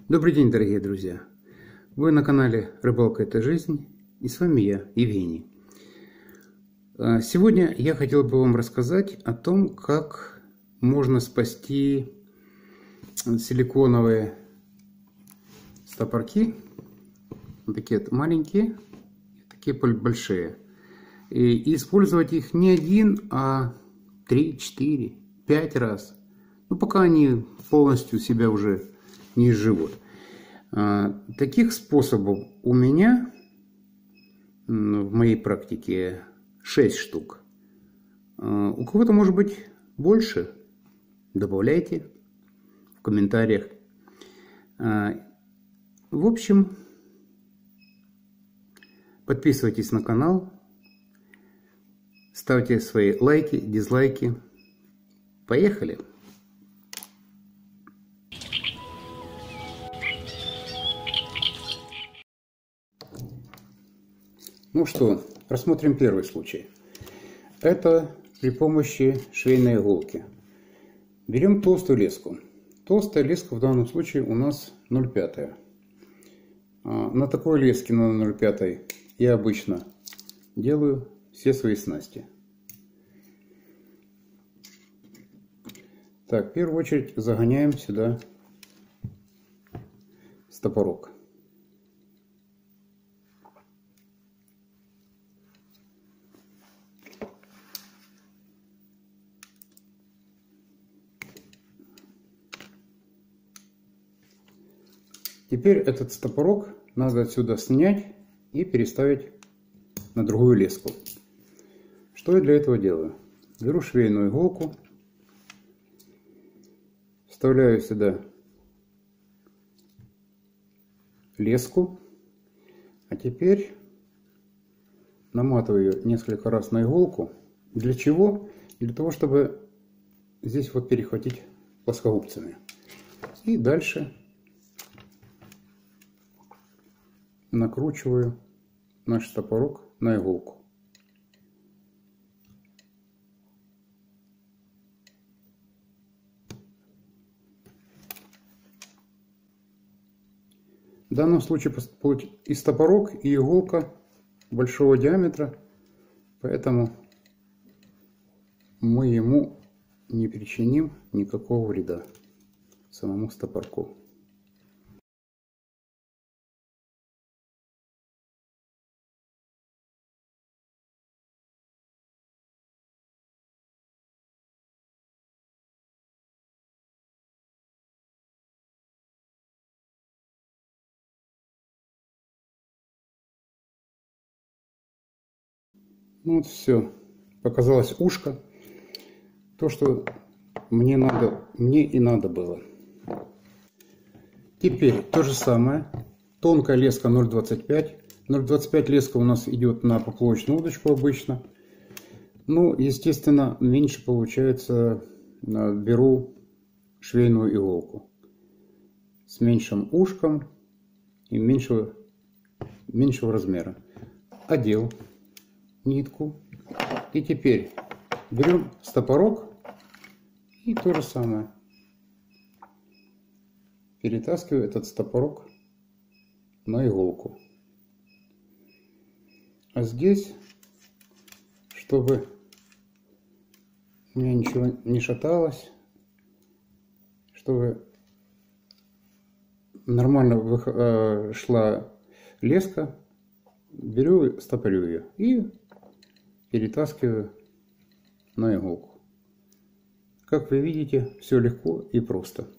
Добрый день, дорогие друзья! Вы на канале Рыбалка — это жизнь, и с вами я, Евгений. Сегодня я хотел бы вам рассказать о том, как можно спасти силиконовые стопорки, вот такие маленькие, такие большие, и использовать их не один, а 3, 4, 5 раз, пока они полностью себя уже не изживут. Таких способов у меня в моей практике 6 штук. У кого-то может быть больше. Добавляйте в комментариях. В общем, подписывайтесь на канал, ставьте свои лайки, дизлайки. Поехали! Ну что, рассмотрим первый случай. Это при помощи швейной иголки. Берем толстую леску. Толстая леска в данном случае у нас 0,5. На такой леске, на 0,5, я обычно делаю все свои снасти. Так, в первую очередь загоняем сюда стопорок. Теперь этот стопорок надо отсюда снять и переставить на другую леску. Что я для этого делаю? Беру швейную иголку, вставляю сюда леску, а теперь наматываю ее несколько раз на иголку. Для чего? Для того, чтобы здесь вот перехватить плоскогубцами. И дальше накручиваю наш стопорок на иголку. В данном случае и стопорок, и иголка большого диаметра, поэтому мы ему не причиним никакого вреда, самому стопорку. Ну вот все, показалось ушко, то, что мне и надо было. Теперь то же самое, тонкая леска 0,25. 0,25 леска у нас идет на поплавочную удочку обычно. Ну, естественно, меньше получается, беру швейную иголку с меньшим ушком и меньшего размера. Одел нитку. И теперь берем стопорок и то же самое. Перетаскиваю этот стопорок на иголку. А здесь, чтобы у меня ничего не шаталось, чтобы нормально шла леска, беру, стопорю ее и перетаскиваю на иголку. Как вы видите, все легко и просто.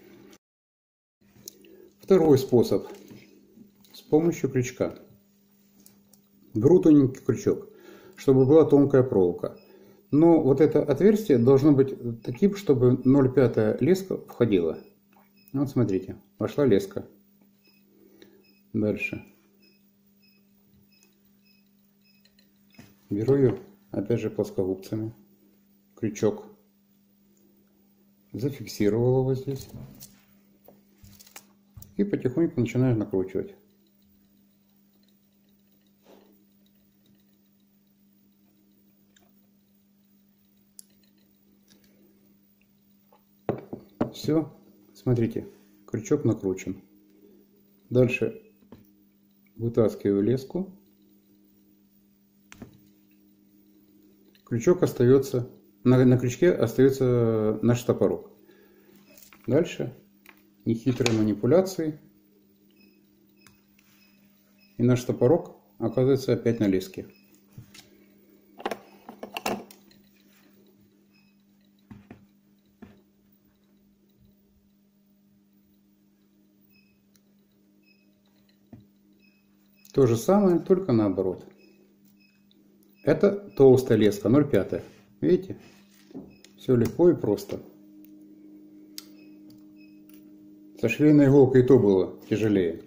Второй способ. С помощью крючка. Беру тоненький крючок, чтобы была тонкая проволока. Но вот это отверстие должно быть таким, чтобы 0,5 леска входила. Вот смотрите, вошла леска. Дальше. Беру ее, опять же, плоскогубцами. Крючок. Зафиксировал его здесь. И потихоньку начинаю накручивать. Все, смотрите, крючок накручен. Дальше вытаскиваю леску. Крючок остается, на крючке остается наш топорок. Дальше нехитрые манипуляции. И наш топорок оказывается опять на леске. То же самое, только наоборот. Это толстая леска, 0,5. Видите? Все легко и просто. Со швейной иголкой и то было тяжелее.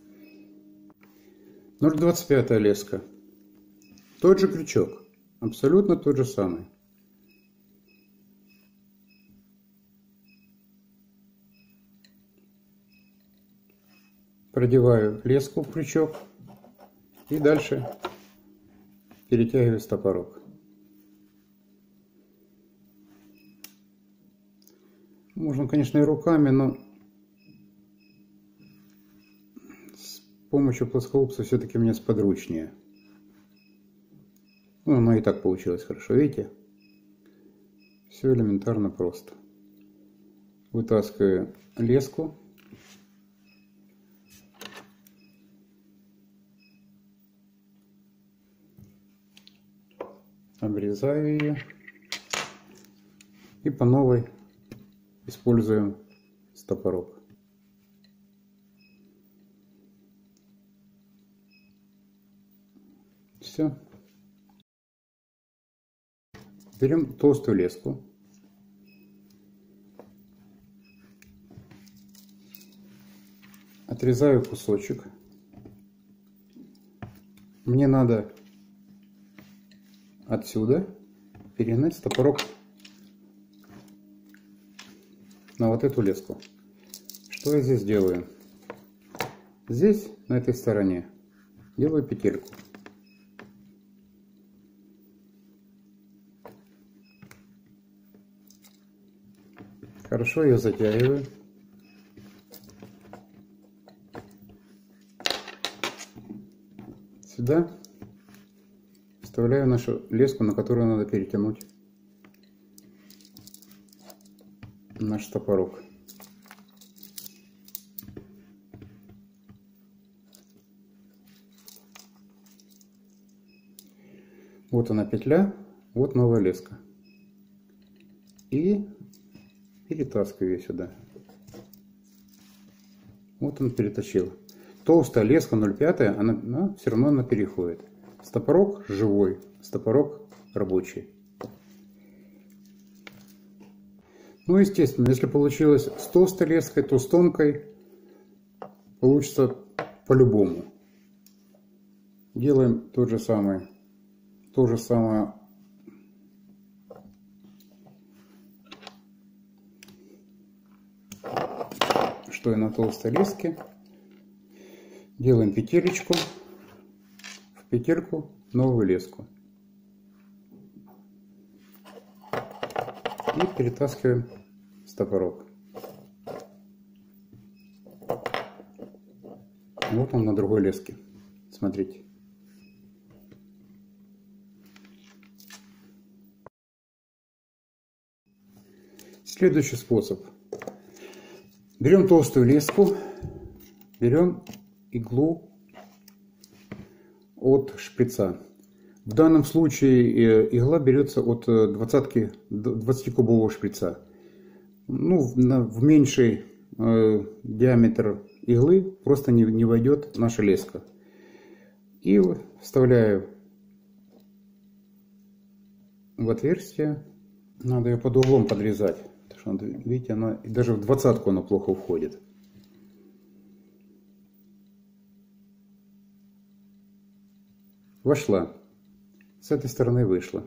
0,25 леска. Тот же крючок. Абсолютно тот же самый. Продеваю леску в крючок. И дальше перетягиваю стопорок. Можно, конечно, и руками, но с помощью плоскогубца все-таки мне сподручнее. Ну, оно и так получилось хорошо, видите? Все элементарно просто. Вытаскиваю леску. Обрезаю ее. И по новой используем стопорок. Все. Берем толстую леску. Отрезаю кусочек. Мне надо отсюда перегнать стопорок на вот эту леску. Что я здесь делаю? Здесь, на этой стороне, делаю петельку. Хорошо ее затягиваю. Сюда вставляю нашу леску, на которую надо перетянуть наш топорок. Вот она петля, вот новая леска. И перетаскиваю ее сюда. Вот он перетащил. Толстая леска 0,5, она все равно она переходит. Стопорок живой, стопорок рабочий. Ну, естественно, если получилось с толстой леской, то с тонкой получится по-любому. Делаем то же самое, что и на толстой леске. Делаем петелечку, в петельку новую леску. И перетаскиваем стопорок. Вот он на другой леске. Смотрите. Следующий способ. Берем толстую леску, берем иглу от шприца. В данном случае игла берется от 20-кубового шприца. Ну, в меньший диаметр иглы просто не войдет наша леска. И вставляю в отверстие. Надо ее под углом подрезать. Потому что, видите, она даже в 20-ку она плохо входит. Вошла. С этой стороны вышла.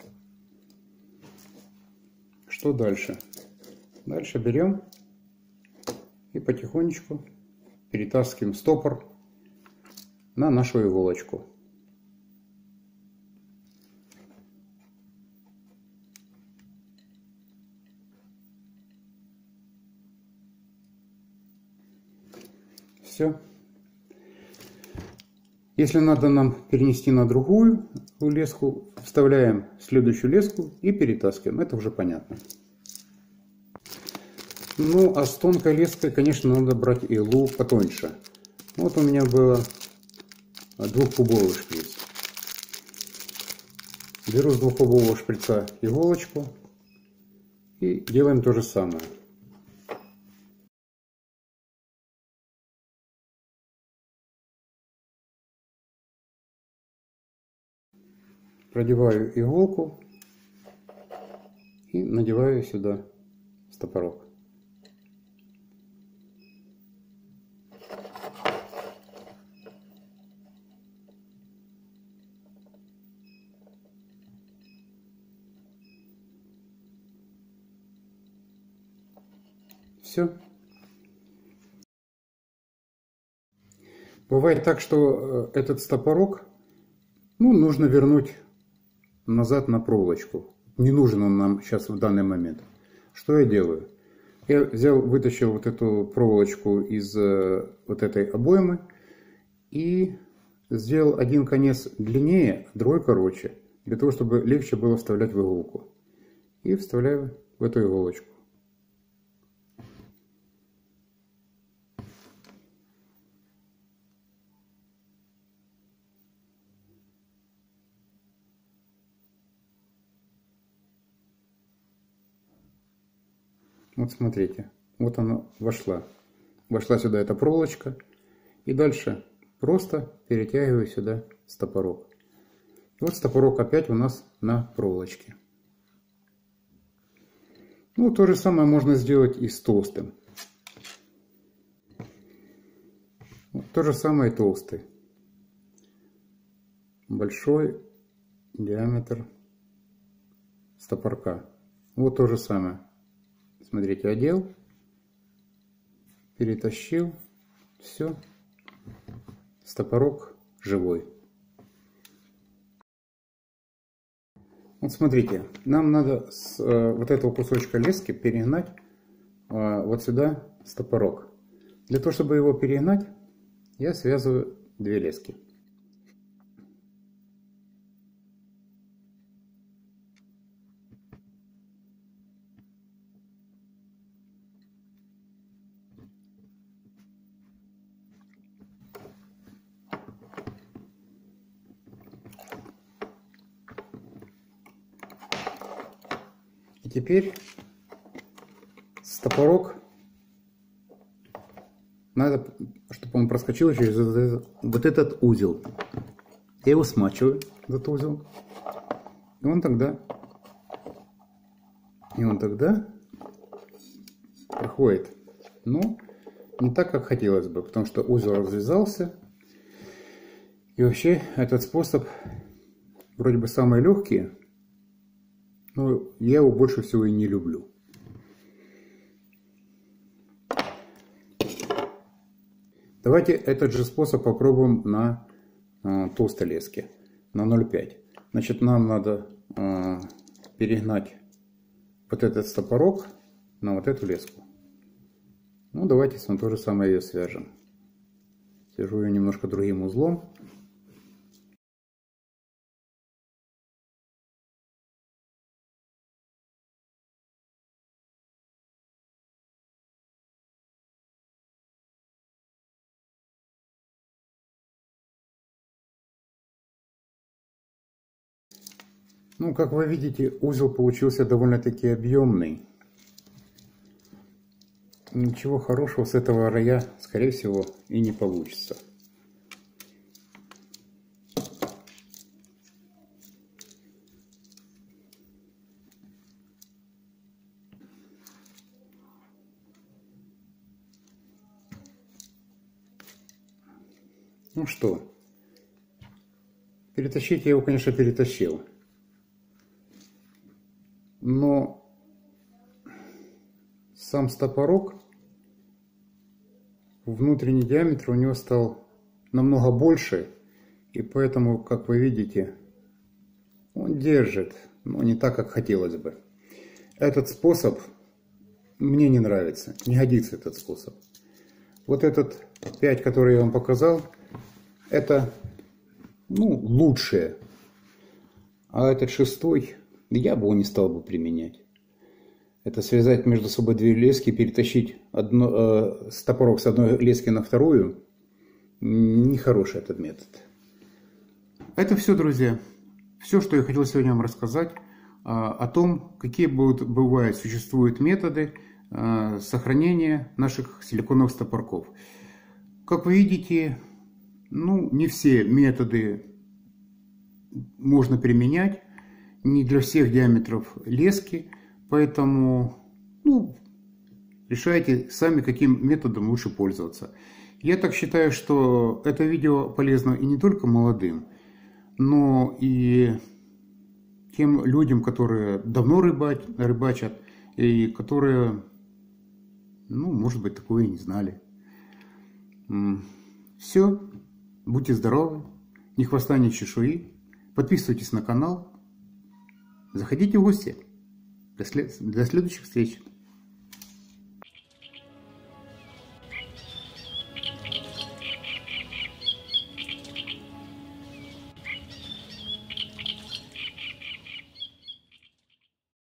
Что дальше? Дальше берем и потихонечку перетаскиваем стопор на нашу иголочку. Все. Если надо нам перенести на другую леску, вставляем следующую леску и перетаскиваем. Это уже понятно. Ну, а с тонкой леской, конечно, надо брать иглу потоньше. Вот у меня было двухкубовый шприц. Беру с двухкубового шприца иголочку и делаем то же самое. Продеваю иголку и надеваю сюда стопорок. Все. Бывает так, что этот стопорок, нужно вернуть назад на проволочку. Не нужен он нам сейчас в данный момент. Что я делаю? Я вытащил вот эту проволочку из вот этой обоймы и сделал один конец длиннее, другой короче, для того, чтобы легче было вставлять в иголку. И вставляю в эту иголочку. Вот смотрите, вот она вошла. Вошла сюда эта проволочка. И дальше просто перетягиваю сюда стопорок. И вот стопорок опять у нас на проволочке. То же самое можно сделать и с толстым. То же самое и толстый. Большой диаметр стопорка. Вот то же самое. Смотрите, одел, перетащил, все, стопорок живой. Вот смотрите, нам надо с вот этого кусочка лески перегнать вот сюда стопорок. Для того, чтобы его перегнать, я связываю две лески. И теперь стопорок надо, чтобы он проскочил через вот этот узел. Я его смачиваю, этот узел. И он тогда проходит. Но не так, как хотелось бы, потому что узел развязался. И вообще этот способ вроде бы самый легкий, но я его больше всего и не люблю. Давайте этот же способ попробуем на толстой леске, на 0,5. Значит, нам надо перегнать вот этот стопорок на вот эту леску. Давайте с вами то же самое ее свяжем. Свяжу ее немножко другим узлом. Как вы видите, узел получился довольно-таки объемный. Ничего хорошего с этого роя, скорее всего, и не получится. Ну что, перетащить я его, конечно, перетащил. Но сам стопорок, внутренний диаметр у него стал намного больше. И поэтому, как вы видите, он держит, но не так, как хотелось бы. Этот способ мне не нравится, не годится этот способ. Вот этот 5, который я вам показал, это лучшее. А этот шестой, я бы его не стал бы применять. Это связать между собой две лески, перетащить топорок с одной лески на вторую. Нехороший этот метод. Это все, друзья. Все, что я хотел сегодня вам рассказать о том, какие существуют методы сохранения наших силиконовых стопорков. Как вы видите, не все методы можно применять, не для всех диаметров лески, поэтому решайте сами, каким методом лучше пользоваться. Я так считаю, что это видео полезно и не только молодым, но и тем людям, которые давно рыбачат, и которые, может быть, такое и не знали. Все, будьте здоровы, ни хвоста, ни чешуи. Подписывайтесь на канал, заходите в гости. До следующих встреч.